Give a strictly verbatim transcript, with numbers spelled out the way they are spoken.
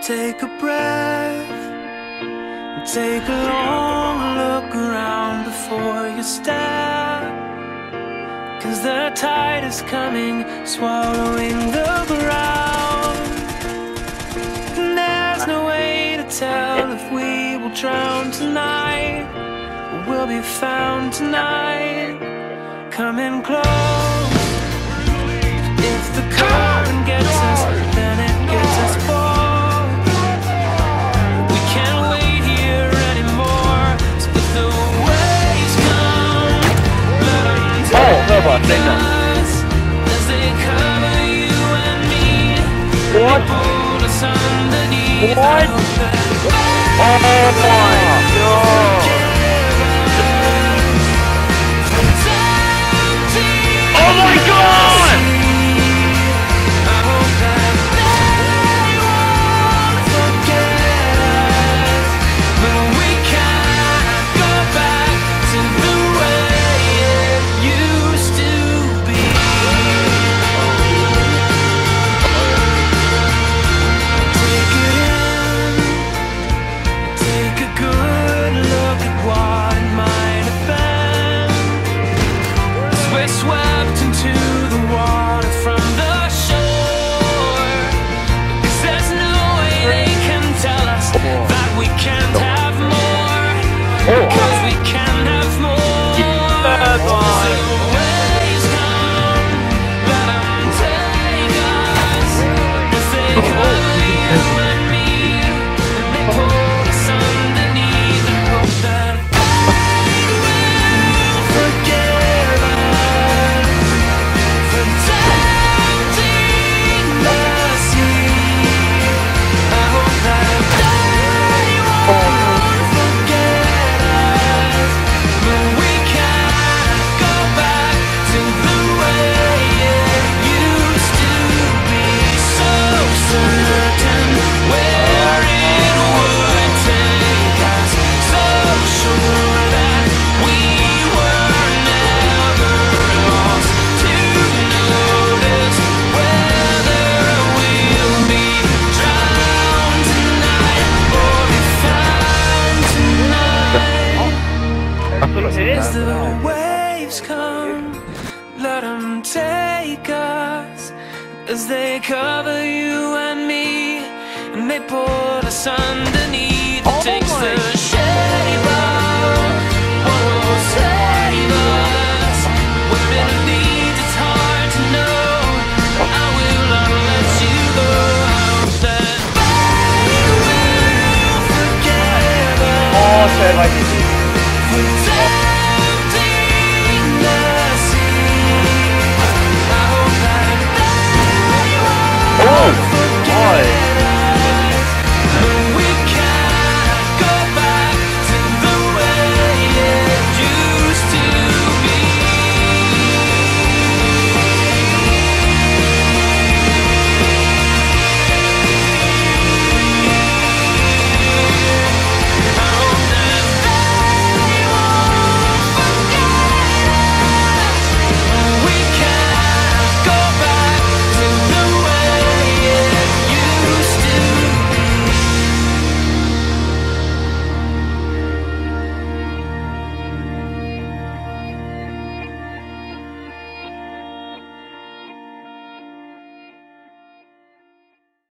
Take a breath, take a long look around before you step, 'cause the tide is coming, swallowing the ground. And there's no way to tell if we will drown tonight or we'll be found tonight. Coming close. If the current gets us, then it gets us both. We can't wait here anymore. So if the waves come, let them take us as they cover you and me. What? They pull us underneath. What? Oh my God! Oh my God! Because we can have more. As the waves come, let them take us as they cover you and me, and they pull us underneath and hope that they will forgive us for tempting the sea. I hope that they won't forget. As the waves come, let them take us as they cover you and me, and they pull us underneath. It takes the